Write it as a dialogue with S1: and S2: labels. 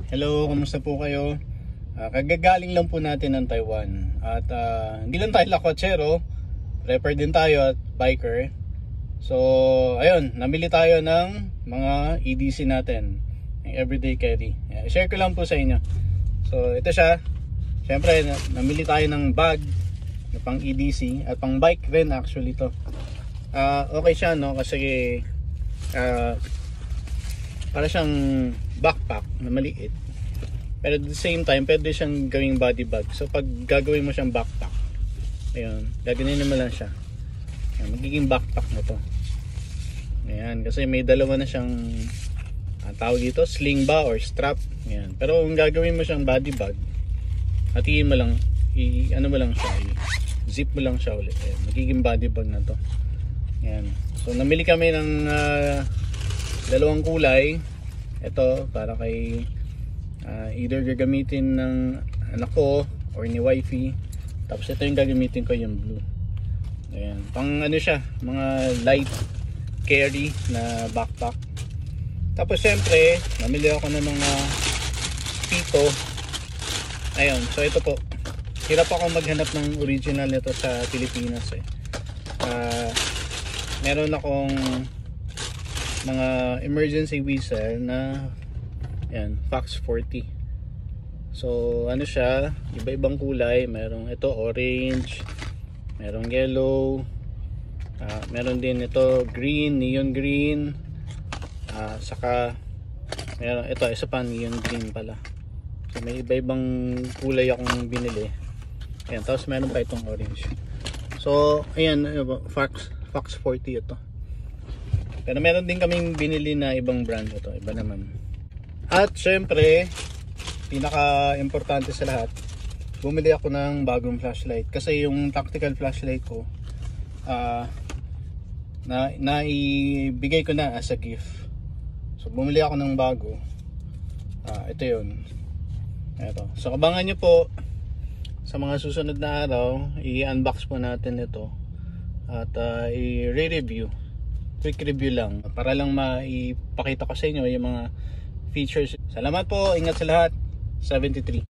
S1: Hello, kumusta po kayo? Kagagaling lang po natin ng Taiwan. At hindi lang tayo lakotsero, prepper din tayo at biker. So, ayun, namili tayo ng mga EDC natin, yung everyday carry. Share ko lang po sa inyo. So, ito siya. Siyempre, namili tayo ng bag na pang EDC at pang bike rin actually to. Okay siya, no? Kasi para siyang backpack na maliit, pero at the same time pwede siyang gawing body bag. So pag gagawin mo siyang backpack, ayun, gaganin naman lang siya. Ayan, magiging backpack na to. Ayan, kasi may dalawa na siyang tawag dito, sling ba or strap. Ayan. Pero kung gagawin mo siyang body bag, hatiin mo lang, ano mo lang siya, zip mo lang siya ulit. Ayan, magiging body bag na to. Ayan. So namili kami ng dalawang kulay. Ito para kay either gagamitin ng anak ko or ni wifey. Tapos ito yung gagamitin ko, yung blue. Ayan, pang ano siya, mga light carry na backpack. Tapos syempre namili ako ng mga pito. Ayun, so ito po, hirap ako maghanap ng original nito sa Pilipinas eh. Meron akong mga emergency whistle na yan, Fox 40. So ano siya, iba-ibang kulay. Merong ito orange, merong yellow, meron din ito green, neon green, saka meron ito, isa pa neon green pala. So may iba-ibang kulay akong binili. Ayan, tapos meron pa itong orange. So ayan, Fox 40 ito. Pero meron din kaming binili na ibang brand ito, iba naman. At syempre, pinaka-importante sa lahat, bumili ako ng bagong flashlight. Kasi yung tactical flashlight ko, naibigay ko na as a gift. So bumili ako ng bago. Ito yun. Ito. So abangan nyo po sa mga susunod na araw, i-unbox po natin ito. At i-review. Quick review lang para lang maipakita ko sa inyo yung mga features. Salamat po, ingat sa lahat. 73.